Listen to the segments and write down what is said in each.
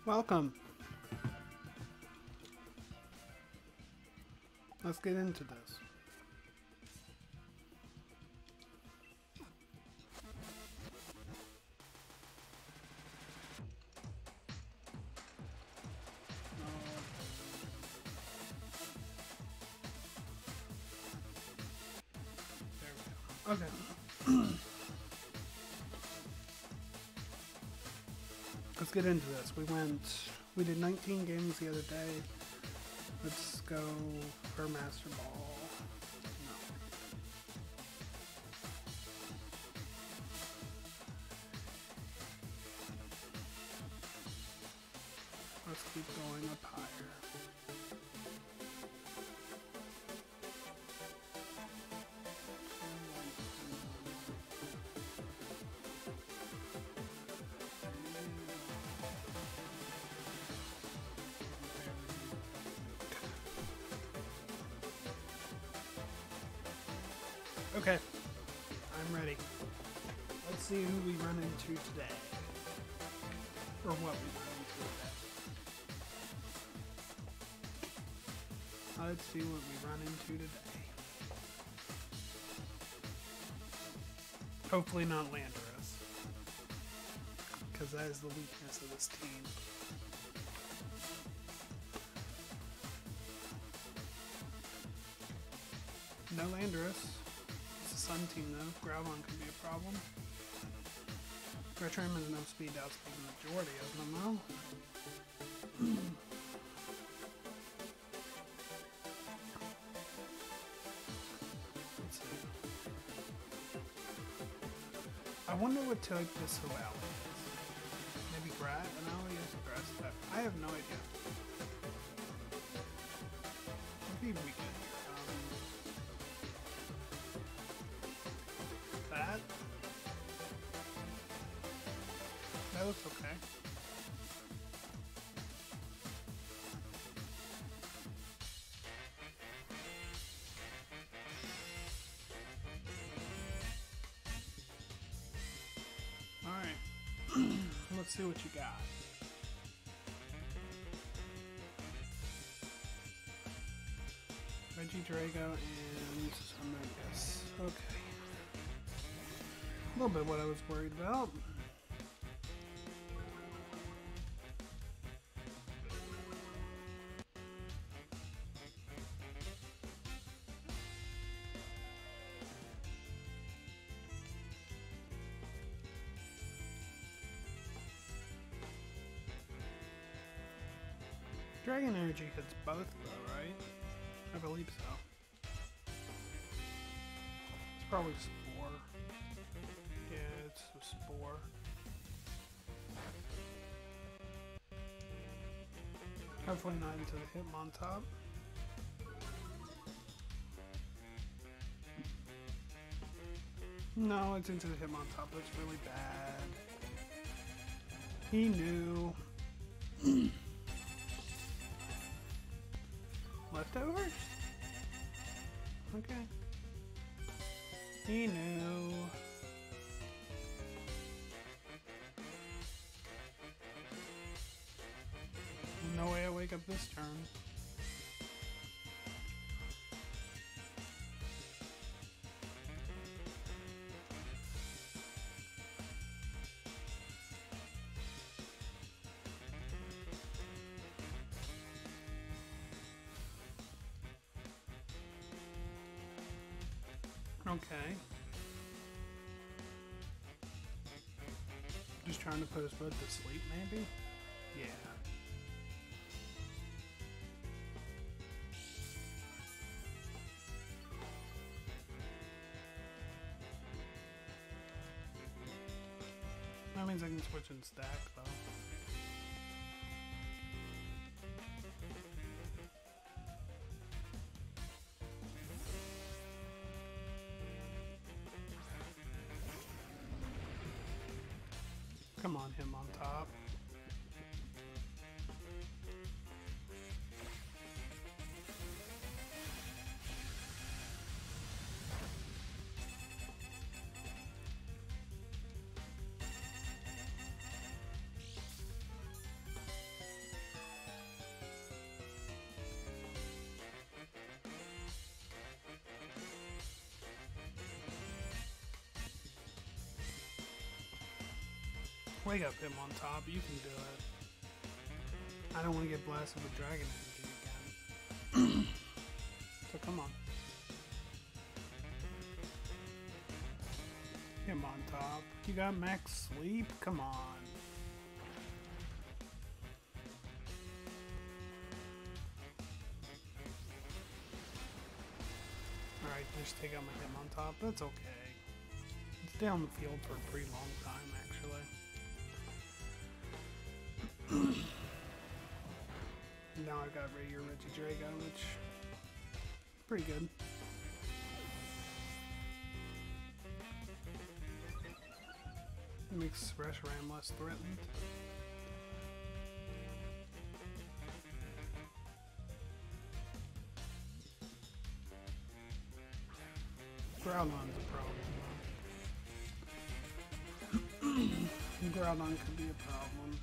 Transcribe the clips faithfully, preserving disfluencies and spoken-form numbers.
Welcome. Let's get into this. There we go. Okay. Let's get into this. We went, we did nineteen games the other day. Let's go for Master Ball. No. Let's keep going up higher. Okay, I'm ready. Let's see who we run into today. Or what we run into today. Let's see what we run into today. Hopefully not Landorus. Because that is the weakness of this team. No Landorus. Sun team though, Groudon could be a problem. Reshiram has no speed outside the majority of them though. Let's see. I wonder what type this Hawali is. Maybe Grass? No, he is Grass type. I have no idea. What do we get here? That? That looks okay. Alright. Let's see what you got. Regidrago and Amogus. Okay. A little bit what I was worried about. Dragon Energy hits both though, right? I believe so. It's probably Spore. Yeah, it's a Spore. Hopefully not into the Hitmontop. No, it's into the Hitmontop. That's really bad. He knew. Leftovers? Okay. He knew. No way I wake up this turn. Okay. Just trying to put us both to sleep, maybe? Yeah. That means I can switch and stack, though. Come on, him on top. Wake up him on top. You can do it. I don't want to get blasted with Dragon Energy again. So come on. Him on top. You got max sleep? Come on. Alright, just take out my him on top. That's okay. It's down the field for a pretty long time, actually. Now I've got right here Regidrago, which is pretty good. It makes Reshiram less threatened. Groudon's a problem. Groudon could be a problem.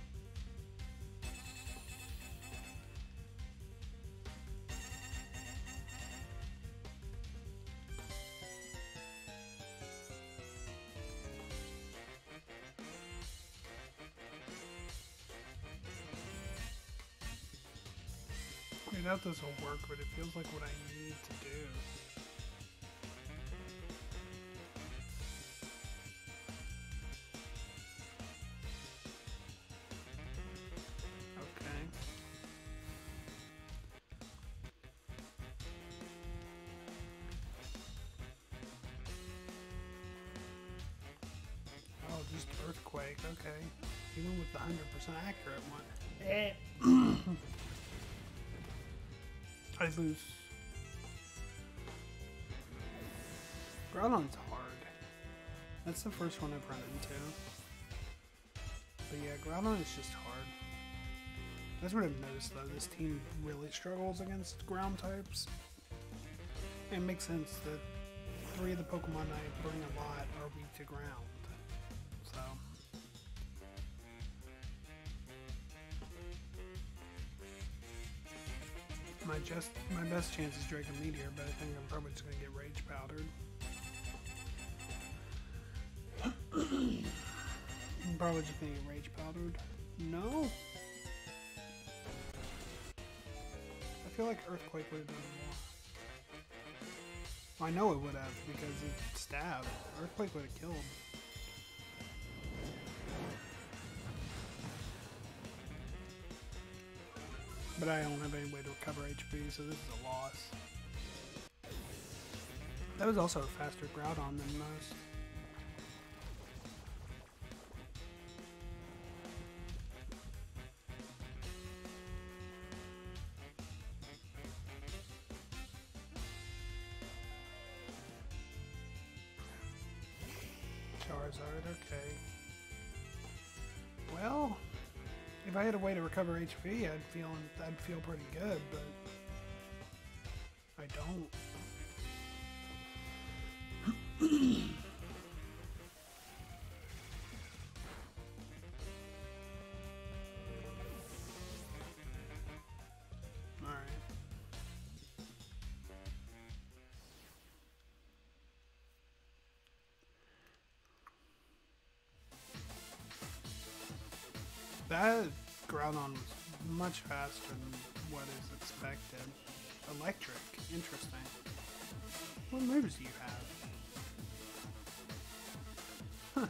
I doubt this will work, but it feels like what I need to do. Okay. Oh, just Earthquake, okay. Even with the one hundred percent accurate one. Eh. I lose. Groudon's hard. That's the first one I've run into. But yeah, Groudon is just hard. That's what I've noticed though. This team really struggles against ground types. It makes sense that three of the Pokemon I bring a lot are weak to ground. So. My just my best chance is Draco Meteor, but I think I'm probably just gonna get Rage Powdered. I'm probably just gonna get Rage Powdered. No. I feel like Earthquake would have done more. Well, I know it would have because it stabbed. Earthquake would have killed. But I don't have any way to recover H P, so this is a loss. That was also a faster Groudon than most. Charizard, okay. Well, if I had a way to recover H P, I'd feel I'd feel pretty good, but I don't. All right. That Groudon was much faster than what is expected. Electric, interesting. What moves do you have? Huh.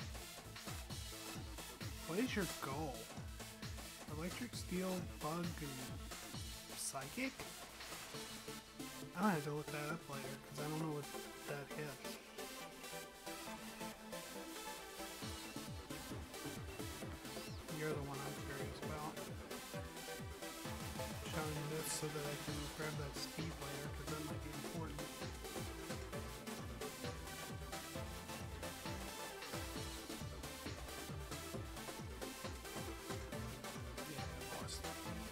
What is your goal? Electric, Steel, Bug, and Psychic? I'm gonna have to look that up later because I don't know what that hits. You're the one I'm curious about. Showing you this so that I can grab that speed later, because that might be important. Yeah, I lost.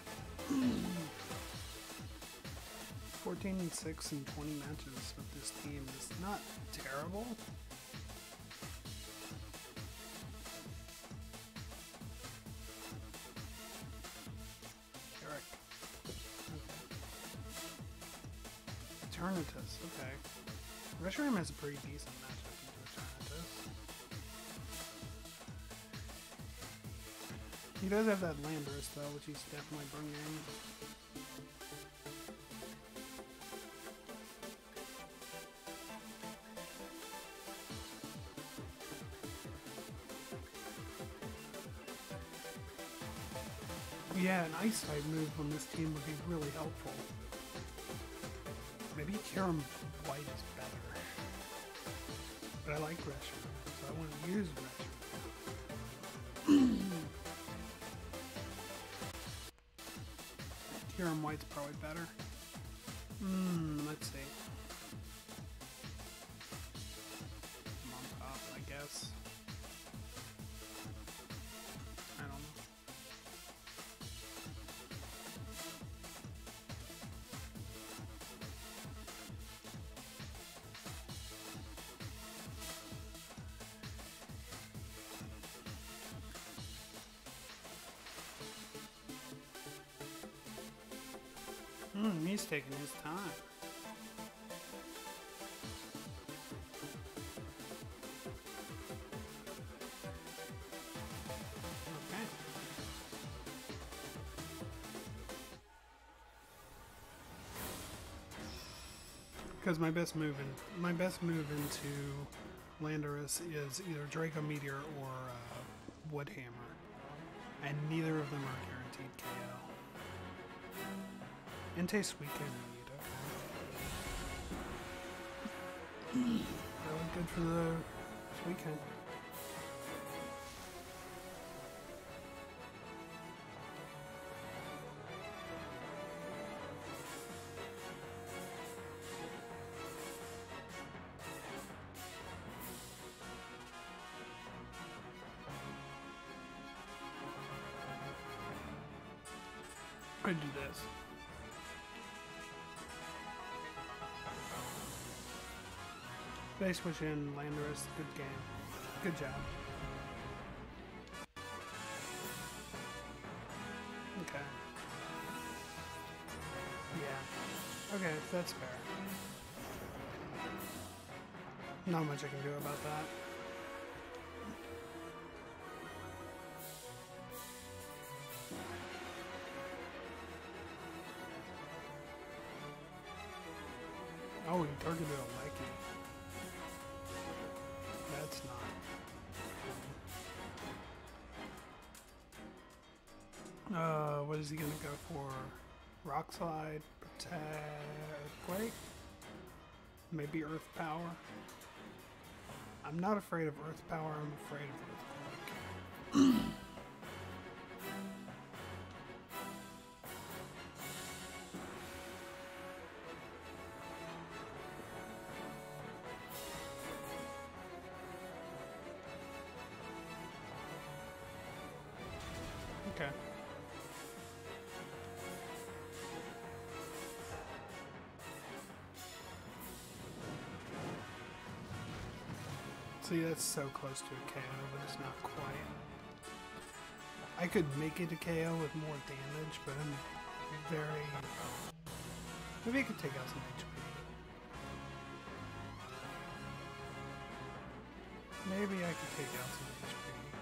fourteen and six and twenty matches with this team is not terrible. Eternatus, okay. Reshiram has a pretty decent matchup into Eternatus. He does have that Landorus though, which he's definitely bringing. Yeah, an ice type move on this team would be really helpful. Maybe Kyurem White is better. But I like Reshiram, so I want to use Reshiram. Kyurem White's probably better. Hmm, let's see. I'm on top, I guess. I don't know. Hmm, he's taking his time. Okay. Because my best move in my best move into Landorus is either Draco Meteor or uh, Woodhammer, and neither of them are guaranteed K O. Entei Sweet Cane okay. That was good for the Sweet Cane. I'd do this. They switch in Landorus. Good game. Good job. Okay. Yeah. Okay, that's fair. Not much I can do about that. Oh, he targeted a Lecky. That's not cool. Uh, what is he gonna go for? Rock Slide, Protect, Earthquake? Maybe Earth Power? I'm not afraid of Earth Power, I'm afraid of Earthquake. Okay. See, that's so close to a K O, but it's not quite. I could make it a K O with more damage, but I'm very... Maybe I could take out some H P. Maybe I could take out some H P.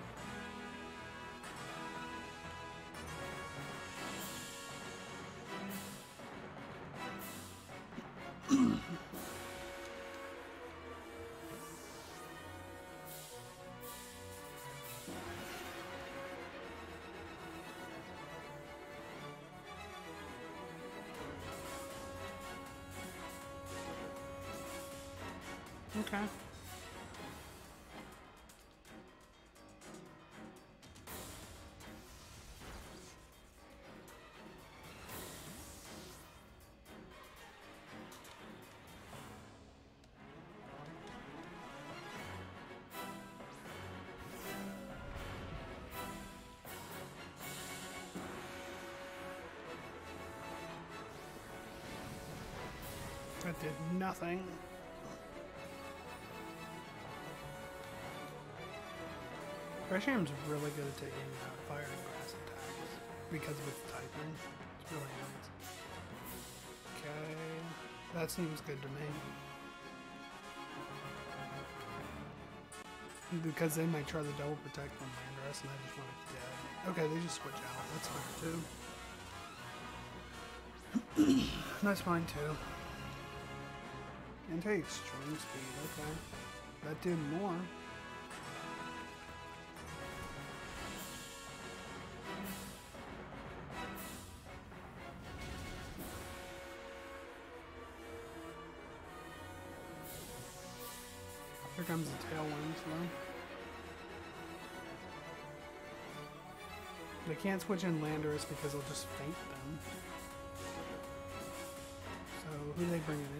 Okay. That did nothing. Reshiram's really good at taking uh, fire and grass attacks because of its typing. It's really nice. Okay, that seems good to me. Because they might try the double protect on Landorus. Landorus and I just want it dead. Okay, they just switch out. That's fine too. That's fine too. Anti-extreme speed, okay. That did more. Here comes the tailwind, though. They can't switch in Landorus because they'll just faint them. So, who are they bringing in?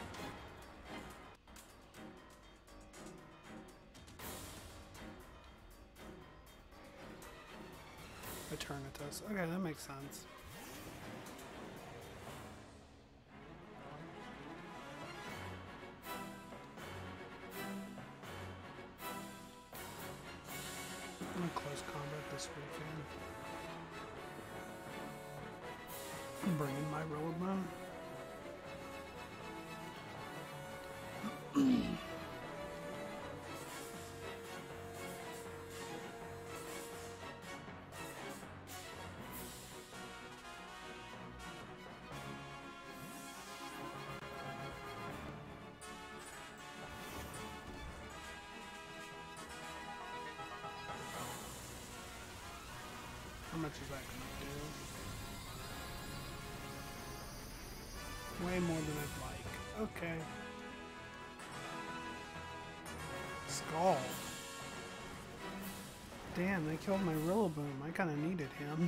Eternatus. Okay, that makes sense. I'm in close combat this weekend. I'm bringing my Rillaboom. How much is that going to do? Way more than I'd like. Okay. Skull. Damn, they killed my Rillaboom. I kind of needed him.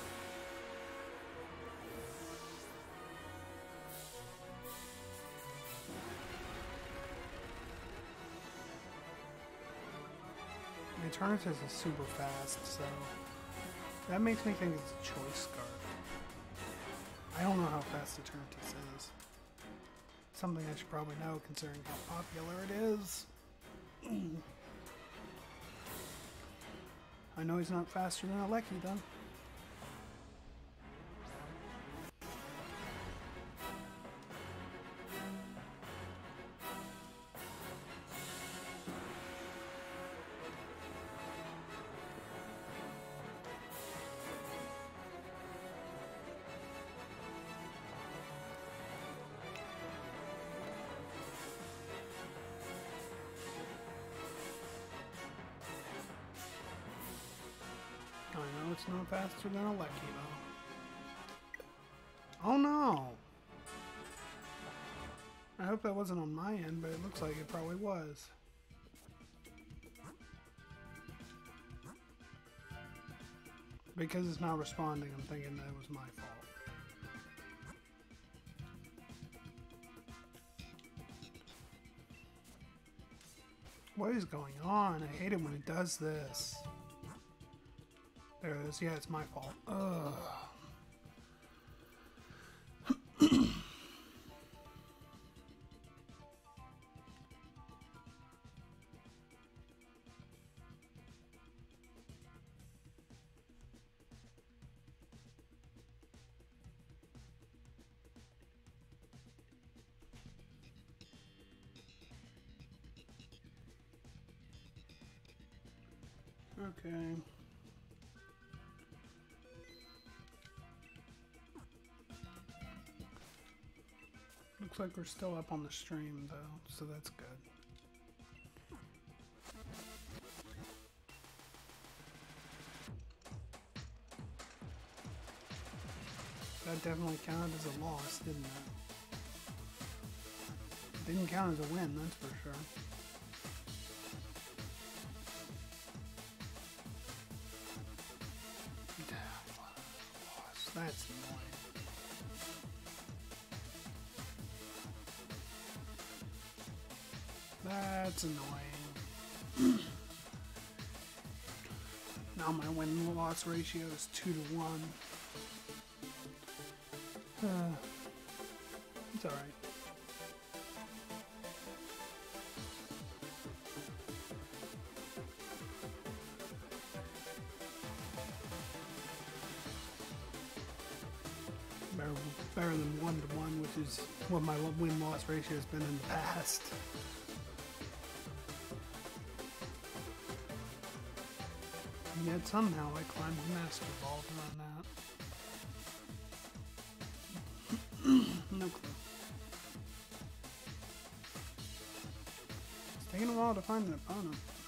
Eternatus is super fast, so that makes me think it's a choice scarf. I don't know how fast Eternatus is. Something I should probably know considering how popular it is. I know he's not faster than a Lecky though. I know it's not faster than a Lecky though. Oh no! I hope that wasn't on my end, but it looks like it probably was. Because it's not responding, I'm thinking that it was my fault. What is going on? I hate it when it does this. There it is. Yeah, it's my fault. Ugh. Okay. Looks like we're still up on the stream though, so that's good. That definitely counted as a loss, didn't it? Didn't count as a win, that's for sure. That's annoying. That's annoying. Now my win-loss ratio is two to one. Uh, it's alright. Better, better than one to one, which is what my win-loss ratio has been in the past. And yet somehow I climbed the Master Ball to run that. No clue. It's taking a while to find an opponent.